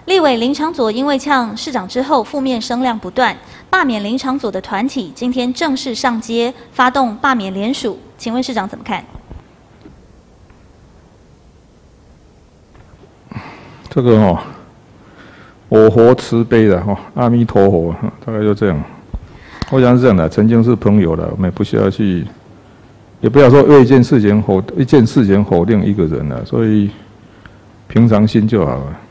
立委林昶佐因为呛市长之后，负面声量不断，罢免林昶佐的团体今天正式上街，发动罢免联署。请问市长怎么看？ 这个我佛慈悲的阿弥陀佛，大概就这样。我想是这样的，曾经是朋友的，我们也不需要去，也不要说为一件事情否定一个人了，所以平常心就好了。